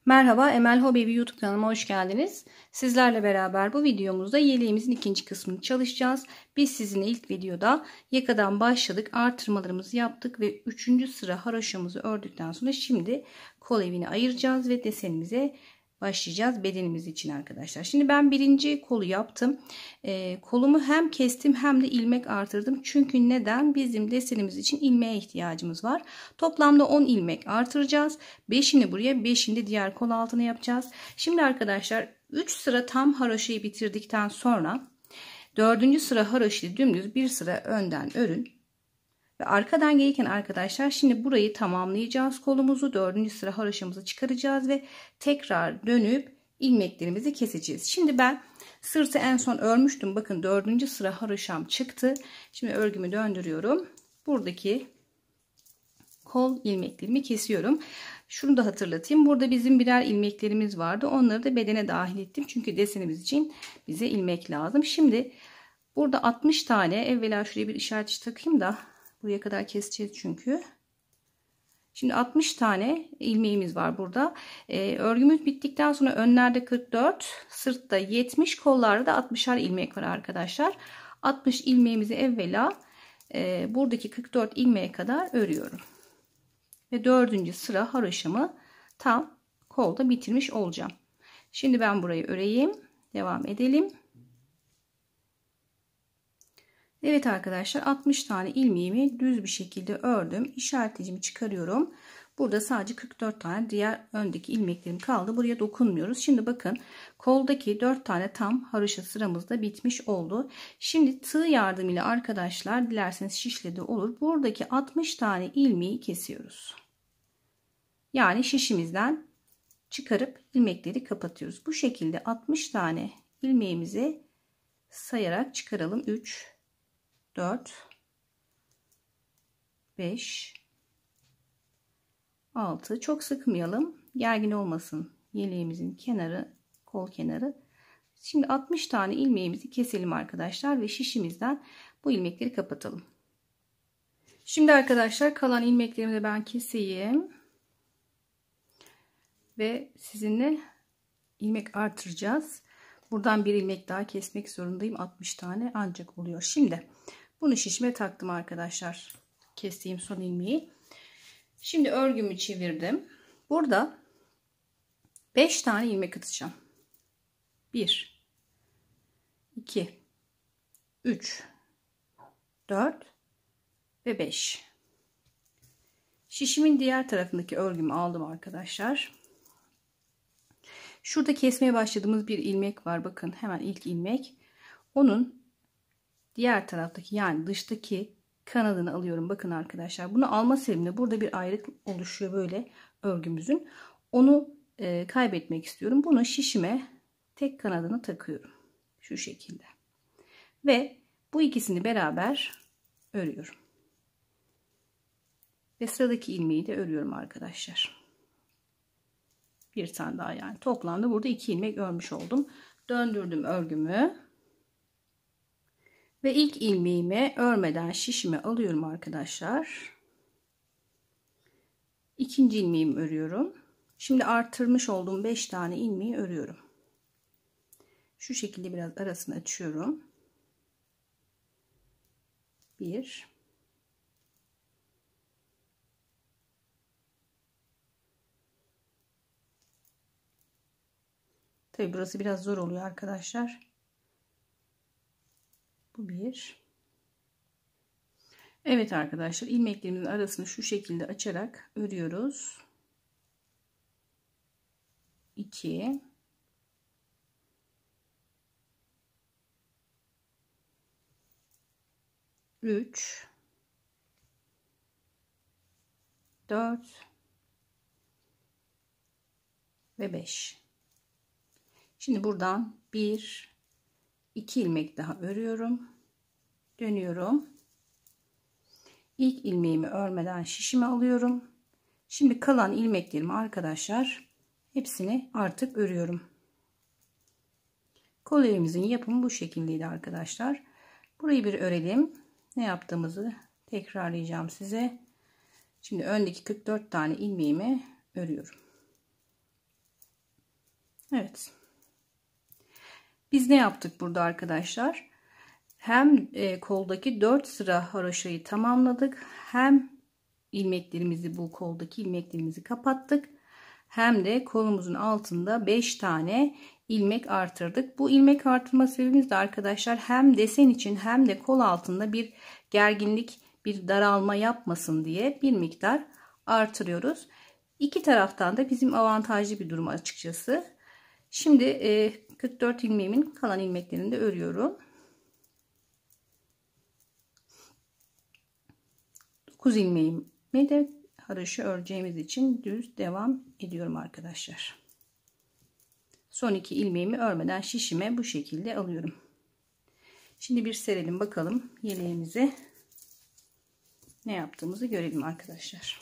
Merhaba, Emel Hobi YouTube kanalıma hoş geldiniz. Sizlerle beraber bu videomuzda yeleğimizin ikinci kısmını çalışacağız. Biz sizinle ilk videoda yakadan başladık, artırmalarımızı yaptık ve 3. sıra haroşamızı ördükten sonra şimdi kol evini ayıracağız ve desenimize başlayacağız bedenimiz için arkadaşlar. Şimdi ben birinci kolu yaptım. Kolumu hem kestim hem de ilmek artırdım. Çünkü neden? Bizim desenimiz için ilmeğe ihtiyacımız var. Toplamda 10 ilmek artıracağız. 5'ini buraya, 5'ini de diğer kol altına yapacağız. Şimdi arkadaşlar 3 sıra tam haroşayı bitirdikten sonra 4. sıra haroşayı dümdüz bir sıra önden örün. Ve arkadan gelirken arkadaşlar şimdi burayı tamamlayacağız kolumuzu. 4. sıra haroşamızı çıkaracağız ve tekrar dönüp ilmeklerimizi keseceğiz. Şimdi ben sırtı en son örmüştüm. Bakın 4. sıra haroşam çıktı. Şimdi örgümü döndürüyorum. Buradaki kol ilmeklerimi kesiyorum. Şunu da hatırlatayım. Burada bizim birer ilmeklerimiz vardı. Onları da bedene dahil ettim. Çünkü desenimiz için bize ilmek lazım. Şimdi burada 60 tane, evvela şuraya bir işaretçi takayım da buraya kadar keseceğiz çünkü. Şimdi 60 tane ilmeğimiz var burada. Örgümüz bittikten sonra önlerde 44, sırtta 70, kollarda da 60'ar ilmek var arkadaşlar. 60 ilmeğimizi evvela buradaki 44 ilmeğe kadar örüyorum. Ve 4. sıra haroşamı tam kolda bitirmiş olacağım. Şimdi ben burayı öreyim. Devam edelim. Evet arkadaşlar 60 tane ilmeğimi düz bir şekilde ördüm. İşaretleyicimi çıkarıyorum. Burada sadece 44 tane diğer öndeki ilmeklerim kaldı. Buraya dokunmuyoruz. Şimdi bakın koldaki 4 tane tam haroşa sıramız da bitmiş oldu. Şimdi tığ yardımıyla arkadaşlar dilerseniz şişle de olur. Buradaki 60 tane ilmeği kesiyoruz. Yani şişimizden çıkarıp ilmekleri kapatıyoruz. Bu şekilde 60 tane ilmeğimizi sayarak çıkaralım. 3 4 5 6 çok sıkmayalım. Gergin olmasın yeleğimizin kenarı, kol kenarı. Şimdi 60 tane ilmeğimizi keselim arkadaşlar ve şişimizden bu ilmekleri kapatalım. Şimdi arkadaşlar kalan ilmeklerimi de ben keseyim. Ve sizinle ilmek artıracağız. Buradan bir ilmek daha kesmek zorundayım. 60 tane ancak oluyor. Şimdi bunu şişime taktım arkadaşlar. Kestiğim son ilmeği. Şimdi örgümü çevirdim. Burada 5 tane ilmek atacağım. 1 2 3 4 ve 5. Şişimin diğer tarafındaki örgümü aldım arkadaşlar. Şurada kesmeye başladığımız bir ilmek var. Bakın hemen ilk ilmek. Onun diğer taraftaki yani dıştaki kanadını alıyorum. Bakın arkadaşlar bunu alma sebebimle burada bir ayrık oluşuyor böyle örgümüzün. Onu kaybetmek istiyorum. Bunu şişime tek kanadını takıyorum. Şu şekilde. Ve bu ikisini beraber örüyorum. Ve sıradaki ilmeği de örüyorum arkadaşlar. Bir tane daha yani toplamda burada 2 ilmek örmüş oldum. Döndürdüm örgümü. Ve ilk ilmeğimi örmeden şişime alıyorum arkadaşlar. İkinci ilmeğimi örüyorum. Şimdi artırmış olduğum 5 tane ilmeği örüyorum. Şu şekilde biraz arasını açıyorum. 1 Tabi burası biraz zor oluyor arkadaşlar. Bu 1. Evet arkadaşlar ilmeklerimizin arasını şu şekilde açarak örüyoruz. 2 3 4 ve 5. Şimdi buradan 1 2 ilmek daha örüyorum. Dönüyorum. İlk ilmeğimi örmeden şişime alıyorum. Şimdi kalan ilmeklerimi arkadaşlar hepsini artık örüyorum. Kol evimizin yapımı bu şekildeydi arkadaşlar. Burayı bir örelim. Ne yaptığımızı tekrarlayacağım size. Şimdi öndeki 44 tane ilmeğimi örüyorum. Evet. Biz ne yaptık burada arkadaşlar? Hem koldaki 4 sıra haroşayı tamamladık. Hem ilmeklerimizi, bu koldaki ilmeklerimizi kapattık. Hem de kolumuzun altında 5 tane ilmek artırdık. Bu ilmek artırma sebebimiz de arkadaşlar hem desen için hem de kol altında bir gerginlik, bir daralma yapmasın diye bir miktar artırıyoruz. İki taraftan da bizim avantajlı bir durum açıkçası. Şimdi 44 ilmeğimin kalan ilmeklerini de örüyorum. 9 ilmeğimi de haroşa öreceğimiz için düz devam ediyorum arkadaşlar. Son 2 ilmeğimi örmeden şişime bu şekilde alıyorum. Şimdi bir serelim bakalım yeleğimize ne yaptığımızı görelim arkadaşlar.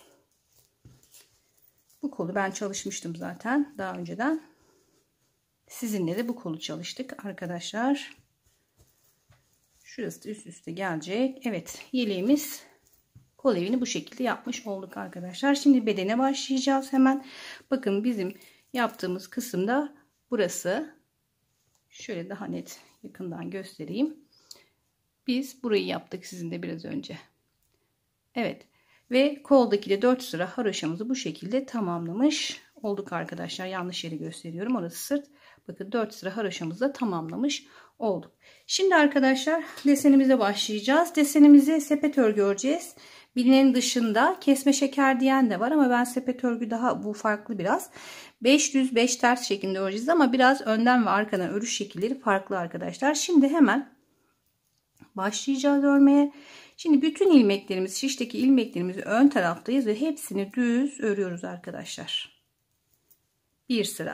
Bu kolu ben çalışmıştım zaten daha önceden. Sizinle de bu kolu çalıştık arkadaşlar. Şurası da üst üste gelecek. Evet, yeleğimiz kol evini bu şekilde yapmış olduk arkadaşlar. Şimdi bedene başlayacağız hemen. Bakın bizim yaptığımız kısımda burası. Şöyle daha net yakından göstereyim. Biz burayı yaptık sizinle biraz önce. Evet. Ve koldaki de 4 sıra haroşamızı bu şekilde tamamlamış olduk arkadaşlar. Yanlış yeri gösteriyorum. Orası sırt. Bakın 4 sıra haroşamızı da tamamlamış olduk. Şimdi arkadaşlar desenimize başlayacağız. Desenimizi sepet örgü öreceğiz. Bilinenin dışında kesme şeker diyen de var ama ben sepet örgü daha bu farklı biraz. 5 düz 5 ters şeklinde öreceğiz ama biraz önden ve arkadan örüş şekilleri farklı arkadaşlar. Şimdi hemen başlayacağız örmeye. Şimdi bütün ilmeklerimiz, şişteki ilmeklerimizi ön taraftayız ve hepsini düz örüyoruz arkadaşlar. Bir sıra.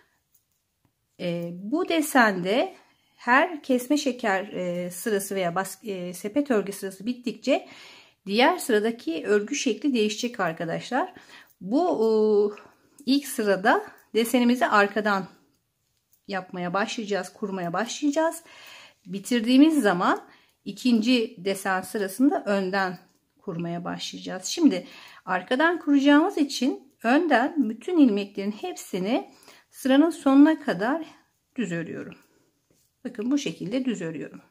Bu desende her kesme şeker sırası veya sepet örgü sırası bittikçe diğer sıradaki örgü şekli değişecek arkadaşlar. Bu ilk sırada desenimizi arkadan yapmaya başlayacağız, kurmaya başlayacağız. Bitirdiğimiz zaman ikinci desen sırasında önden kurmaya başlayacağız. Şimdi arkadan kuracağımız için önden bütün ilmeklerin hepsini sıranın sonuna kadar düz örüyorum. Bakın bu şekilde düz örüyorum.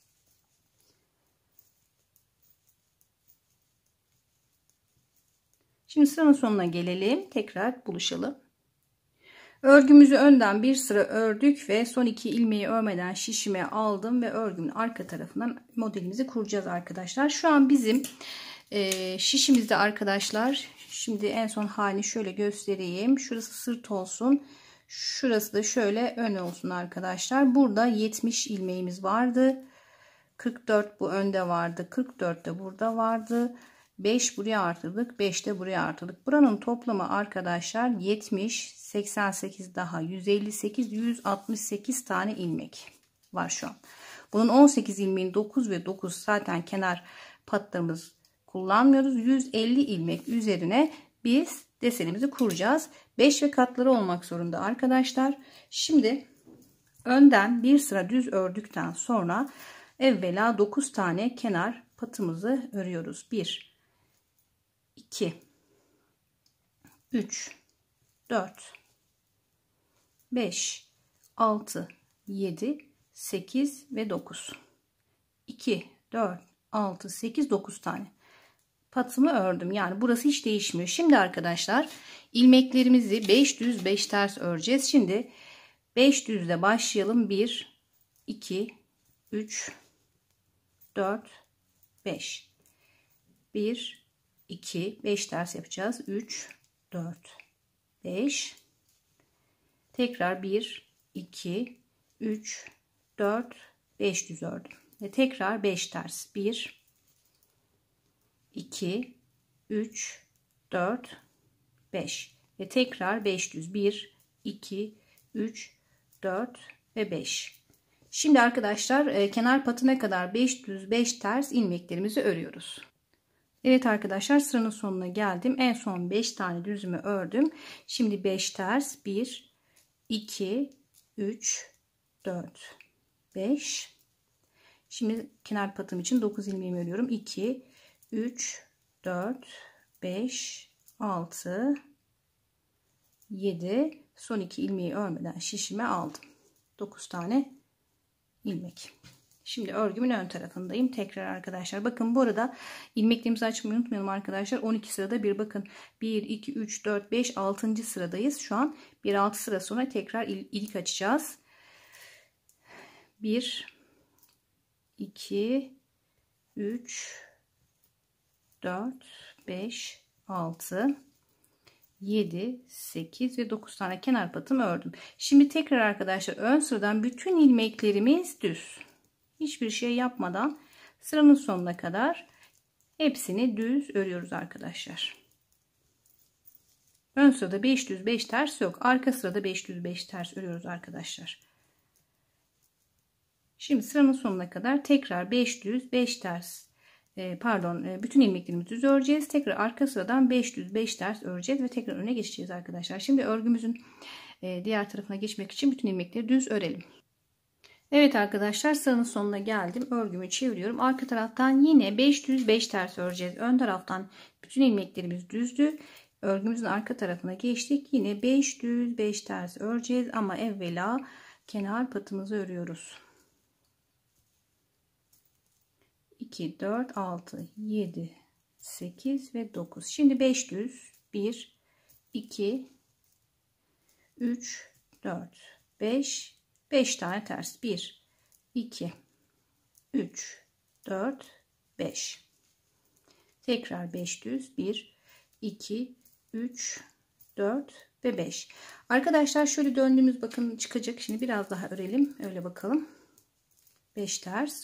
Şimdi sıranın sonuna gelelim. Tekrar buluşalım. Örgümüzü önden bir sıra ördük ve son 2 ilmeği örmeden şişime aldım ve örgümün arka tarafından modelimizi kuracağız arkadaşlar. Şu an bizim şişimizde arkadaşlar, şimdi en son halini şöyle göstereyim. Şurası sırt olsun. Şurası da şöyle ön olsun arkadaşlar. Burada 70 ilmeğimiz vardı. 44 bu önde vardı. 44 de burada vardı. 5 buraya artırdık. 5 de buraya artırdık. Buranın toplamı arkadaşlar 70, 88 daha 158, 168 tane ilmek var şu an. Bunun 18 ilmeğin 9 ve 9 zaten kenar patlarımız kullanmıyoruz. 150 ilmek üzerine biz desenimizi kuracağız. 5 ve katları olmak zorunda arkadaşlar. Şimdi önden bir sıra düz ördükten sonra evvela 9 tane kenar patımızı örüyoruz. 1 2 3 4 5 6 7 8 ve 9 2 4 6 8 9 tane patımı ördüm. Yani burası hiç değişmiyor. Şimdi arkadaşlar ilmeklerimizi 5 düz 5 ters öreceğiz. Şimdi 5 düzle başlayalım. 1 2 3 4 5 1 2 5 ters yapacağız. 3 4 5 tekrar 1 2 3 4 5 düz ördüm ve tekrar 5 ters. 1 2 3 4 5 ve tekrar 5 düz. 1 2 3 4 ve 5. Şimdi arkadaşlar kenar patına kadar 5 düz 5 ters ilmeklerimizi örüyoruz. Evet arkadaşlar sıranın sonuna geldim. En son 5 tane düzümü ördüm. Şimdi 5 ters. 1 2 3 4 5. Şimdi kenar patım için 9 ilmeğimi örüyorum. 2 3 4 5 6 7. son 2 ilmeği örmeden şişime aldım. 9 tane ilmek. Şimdi örgümün ön tarafındayım. Tekrar arkadaşlar. Bakın bu arada ilmeklerimizi açmayı unutmayalım arkadaşlar. 12 sırada bir bakın. 1, 2, 3, 4, 5, 6. sıradayız. Şu an bir 6 sıra sonra tekrar ilik açacağız. 1, 2, 3, 4, 5, 6, 7, 8 ve 9 tane kenar patımı ördüm. Şimdi tekrar arkadaşlar ön sıradan bütün ilmeklerimiz düz. Hiçbir şey yapmadan sıranın sonuna kadar hepsini düz örüyoruz arkadaşlar. Ön sırada 5 düz 5 ters yok. Arka sırada 5 düz 5 ters örüyoruz arkadaşlar. Şimdi sıranın sonuna kadar tekrar 5 düz 5 ters bütün ilmeklerimizi düz öreceğiz. Tekrar arka sıradan 5 düz 5 ters öreceğiz ve tekrar öne geçeceğiz arkadaşlar. Şimdi örgümüzün diğer tarafına geçmek için bütün ilmekleri düz örelim. Evet arkadaşlar, sıranın sonuna geldim. Örgümü çeviriyorum. Arka taraftan yine 5 düz 5 ters öreceğiz. Ön taraftan bütün ilmeklerimiz düzdü. Örgümüzün arka tarafına geçtik. Yine 5 düz 5 ters öreceğiz ama evvela kenar patımızı örüyoruz. 2, 4, 6, 7, 8 ve 9. Şimdi 5 düz 1, 2, 3, 4, 5, 5 tane ters. 1, 2, 3, 4, 5. Tekrar 5 düz 1, 2, 3, 4 ve 5. Arkadaşlar şöyle döndüğümüz bakın çıkacak. Şimdi biraz daha örelim. Öyle bakalım. 5 ters.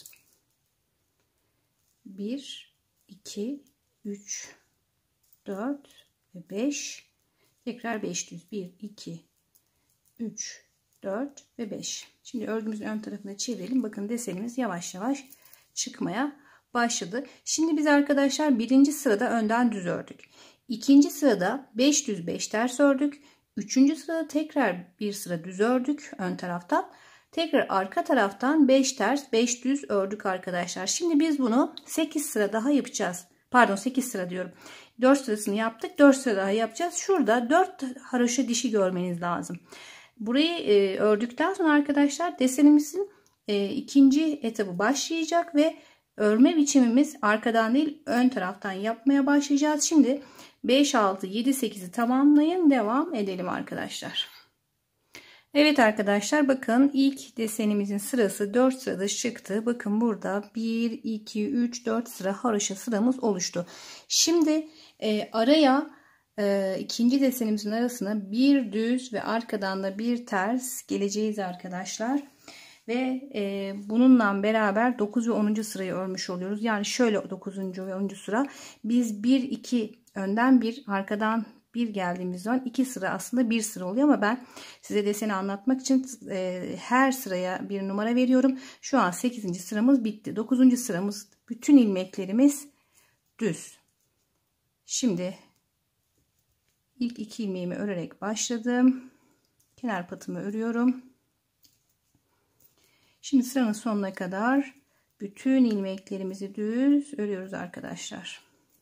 1, 2, 3, 4 ve 5. Tekrar 5 düz. 1, 2, 3, 4 ve 5. Şimdi örgümüzün ön tarafına çevirelim. Bakın desenimiz yavaş yavaş çıkmaya başladı. Şimdi biz arkadaşlar birinci sırada önden düz ördük. İkinci sırada 5 düz 5 ters ördük. Üçüncü sırada tekrar bir sıra düz ördük ön taraftan. Tekrar arka taraftan 5 ters 5 düz ördük arkadaşlar. Şimdi biz bunu 8 sıra daha yapacağız. Pardon 8 sıra diyorum. 4 sırasını yaptık. 4 sıra daha yapacağız. Şurada 4 haroşa dişi görmeniz lazım. Burayı ördükten sonra arkadaşlar desenimizin ikinci etabı başlayacak ve örme biçimimiz arkadan değil ön taraftan yapmaya başlayacağız. Şimdi 5, 6, 7, 8'i tamamlayın. Devam edelim arkadaşlar. Evet arkadaşlar bakın ilk desenimizin sırası 4 sırada çıktı. Bakın burada 1, 2, 3, 4 sıra haroşa sıramız oluştu. Şimdi araya ikinci desenimizin arasına bir düz ve arkadan da bir ters geleceğiz arkadaşlar. Ve bununla beraber 9 ve 10. sırayı örmüş oluyoruz. Yani şöyle 9. ve 10. sıra biz 1, 2 önden bir arkadan bir geldiğimiz zaman 2 sıra aslında 1 sıra oluyor ama ben size deseni anlatmak için her sıraya bir numara veriyorum. Şu an 8. sıramız bitti. 9. sıramız bütün ilmeklerimiz düz. Şimdi ilk 2 ilmeğimi örerek başladım. Kenar patımı örüyorum. Şimdi sıranın sonuna kadar bütün ilmeklerimizi düz örüyoruz arkadaşlar.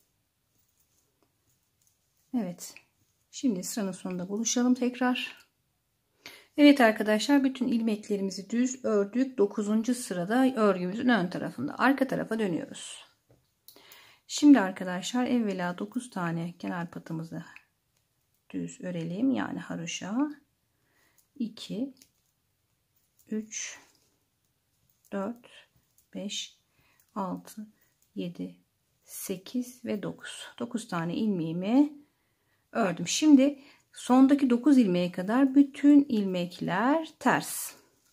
Evet. Şimdi sıranın sonunda buluşalım tekrar. Evet arkadaşlar bütün ilmeklerimizi düz ördük. 9. sırada örgümüzün ön tarafında. Arka tarafa dönüyoruz. Şimdi arkadaşlar evvela 9 tane kenar patımızı düz örelim. Yani haroşa. 2, 3, 4, 5, 6, 7, 8 ve 9. 9 tane ilmeğimi ördüm. Şimdi sondaki 9 ilmeğe kadar bütün ilmekler ters.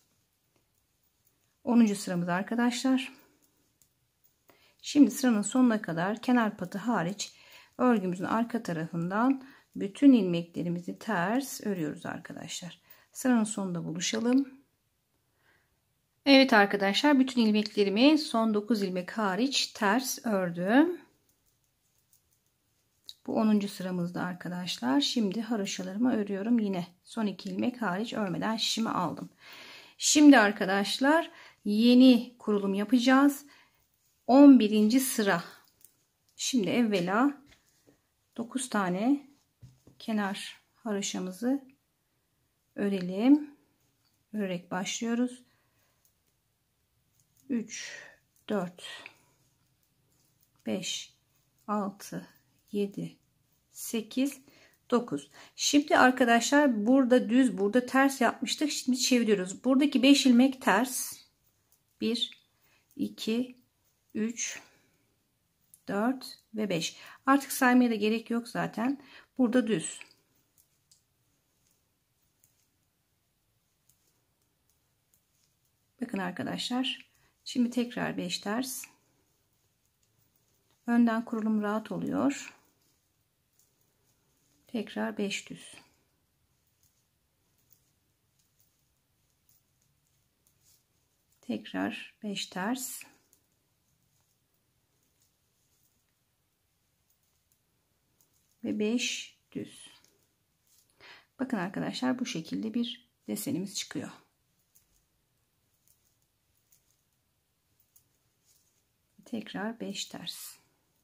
10. sıramız arkadaşlar. Şimdi sıranın sonuna kadar kenar patı hariç örgümüzün arka tarafından bütün ilmeklerimizi ters örüyoruz arkadaşlar. Sıranın sonunda buluşalım. Evet arkadaşlar bütün ilmeklerimi son 9 ilmek hariç ters ördüm. Bu 10. sıramızda arkadaşlar. Şimdi haroşalarımı örüyorum. Yine son 2 ilmek hariç örmeden şişimi aldım. Şimdi arkadaşlar yeni kurulum yapacağız. 11. sıra. Şimdi evvela 9 tane kenar haroşamızı örelim. Örerek başlıyoruz. 3, 4, 5, 6, 7, 8, 9. Şimdi arkadaşlar burada düz, burada ters yapmıştık. Şimdi çeviriyoruz. Buradaki 5 ilmek ters. 1, 2, 3, 4 ve 5. Artık saymaya da gerek yok zaten. Burada düz. Bakın arkadaşlar. Şimdi tekrar 5 ters. Önden kurulum rahat oluyor. Tekrar 5 düz. Tekrar 5 ters. Ve 5 düz. Bakın arkadaşlar, bu şekilde bir desenimiz çıkıyor. Tekrar 5 ters.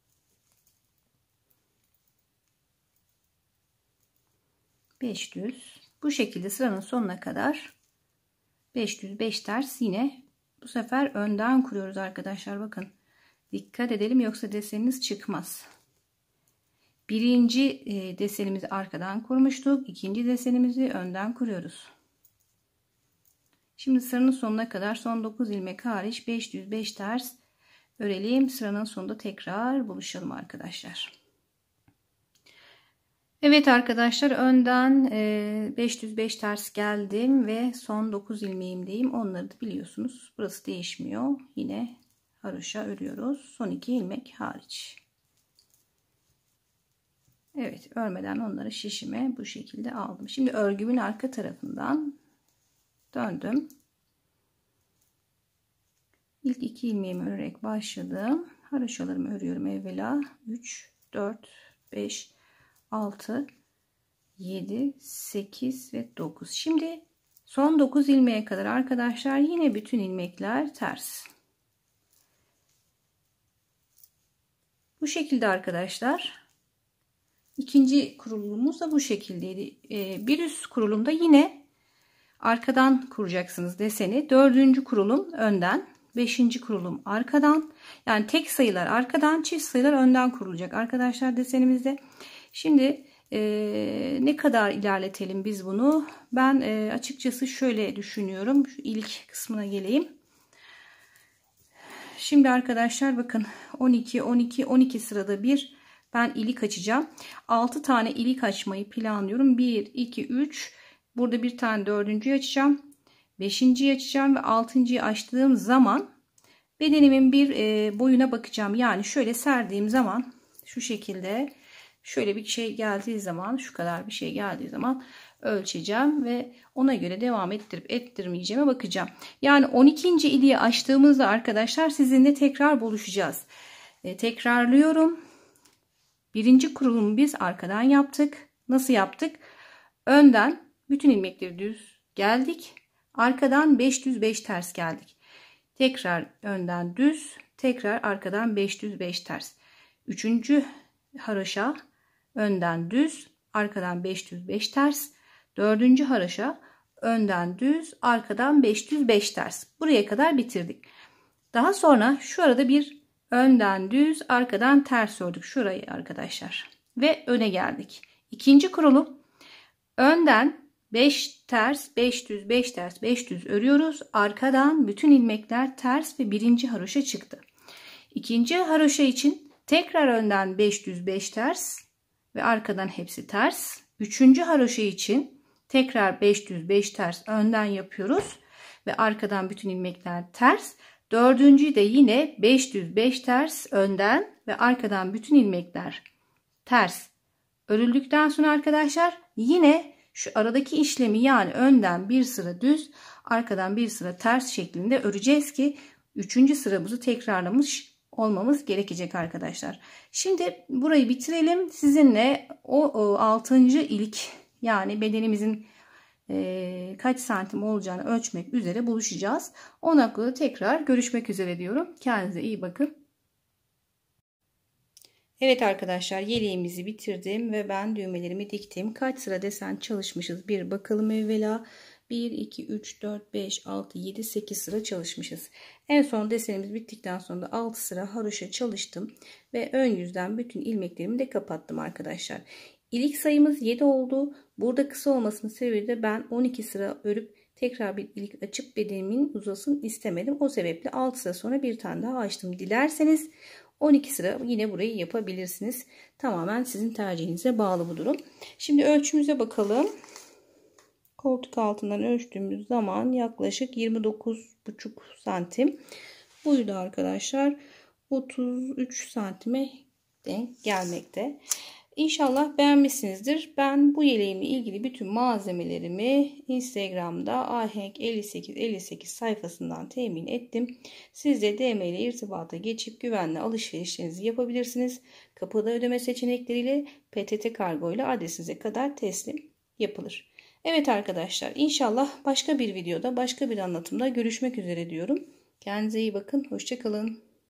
Beş düz. Bu şekilde sıranın sonuna kadar 5 düz 5 ters, yine bu sefer önden kuruyoruz arkadaşlar. Bakın dikkat edelim, yoksa deseniniz çıkmaz. Birinci desenimizi arkadan kurmuştuk. İkinci desenimizi önden kuruyoruz. Şimdi sıranın sonuna kadar son 9 ilmek hariç 5 düz 5 ters örelim. Sıranın sonunda tekrar buluşalım arkadaşlar. Evet arkadaşlar, önden 5 düz 5 ters geldim ve son 9 ilmeğimdeyim. Onları da biliyorsunuz. Burası değişmiyor. Yine haroşa örüyoruz. Son 2 ilmek hariç. Evet, örmeden onları şişime bu şekilde aldım. Şimdi örgümün arka tarafından döndüm. İlk 2 ilmeğimi örerek başladım. Haroşalarımı örüyorum evvela. 3, 4, 5, 6, 7, 8 ve 9. Şimdi son 9 ilmeğe kadar arkadaşlar yine bütün ilmekler ters. Bu şekilde arkadaşlar. İkinci kurulumumuz da bu şekildeydi. Bir üst kurulumda yine arkadan kuracaksınız deseni. Dördüncü kurulum önden. Beşinci kurulum arkadan. Yani tek sayılar arkadan, çift sayılar önden kurulacak arkadaşlar desenimizde. Şimdi ne kadar ilerletelim biz bunu? Ben açıkçası şöyle düşünüyorum. Şu ilk kısmına geleyim. Şimdi arkadaşlar bakın 12, 12, 12 sırada bir ben ilik açacağım. 6 tane ilik açmayı planlıyorum. 1, 2, 3. Burada bir tane dördüncüyü açacağım. 5.'yi açacağım ve 6.'yı açtığım zaman bedenimin bir boyuna bakacağım. Yani şöyle serdiğim zaman şu şekilde, şöyle bir şey geldiği zaman, şu kadar bir şey geldiği zaman ölçeceğim ve ona göre devam ettirip ettirmeyeceğime bakacağım. Yani 12. iliği açtığımızda arkadaşlar sizinle tekrar buluşacağız. Tekrarlıyorum. Birinci kurulumu biz arkadan yaptık. Nasıl yaptık? Önden bütün ilmekleri düz geldik. Arkadan 5 düz 5 ters geldik. Tekrar önden düz, tekrar arkadan 5 düz 5 ters. Üçüncü haroşa önden düz, arkadan 5 düz 5 ters. Dördüncü haroşa önden düz, arkadan 5 düz 5 ters. Buraya kadar bitirdik. Daha sonra şu arada bir önden düz, arkadan ters ördük şurayı arkadaşlar. Ve öne geldik. İkinci kurulum önden 5 ters, 5 düz, 5 ters, 5 düz örüyoruz. Arkadan bütün ilmekler ters ve birinci haroşa çıktı. İkinci haroşa için tekrar önden 5 düz, 5 ters ve arkadan hepsi ters. Üçüncü haroşa için tekrar 5 düz, 5 ters önden yapıyoruz ve arkadan bütün ilmekler ters. Dördüncüyü de yine 5 düz 5 ters önden ve arkadan bütün ilmekler ters örüldükten sonra arkadaşlar yine şu aradaki işlemi, yani önden bir sıra düz arkadan bir sıra ters şeklinde öreceğiz ki 3. sıramızı tekrarlamış olmamız gerekecek arkadaşlar. Şimdi burayı bitirelim. Sizinle o 6. ilik, yani bedenimizin kaç santim olacağını ölçmek üzere buluşacağız. O noktada tekrar görüşmek üzere diyorum. Kendinize iyi bakın. Evet arkadaşlar, yeleğimizi bitirdim ve ben düğmelerimi diktim. Kaç sıra desen çalışmışız bir bakalım evvela. 1, 2, 3, 4, 5, 6, 7, 8 sıra çalışmışız. En son desenimiz bittikten sonra da 6 sıra haroşa çalıştım. Ve ön yüzden bütün ilmeklerimi de kapattım arkadaşlar. İlik sayımız 7 oldu. Burada kısa olmasının sebebi de ben 12 sıra örüp tekrar bir ilik açıp bedenimin uzasın istemedim. O sebeple 6 sıra sonra bir tane daha açtım. Dilerseniz 12 sıra yine burayı yapabilirsiniz. Tamamen sizin tercihinize bağlı bu durum. Şimdi ölçümüze bakalım. Koltuk altından ölçtüğümüz zaman yaklaşık 29,5 santim. Boyu da arkadaşlar 33 santime denk gelmekte. İnşallah beğenmişsinizdir. Ben bu yeleğimle ilgili bütün malzemelerimi Instagram'da ahenk5858 sayfasından temin ettim. Siz de DM ile irtibata geçip güvenli alışverişlerinizi yapabilirsiniz. Kapıda ödeme seçenekleriyle PTT kargo ile adresinize kadar teslim yapılır. Evet arkadaşlar, inşallah başka bir videoda başka bir anlatımda görüşmek üzere diyorum. Kendinize iyi bakın. Hoşça kalın.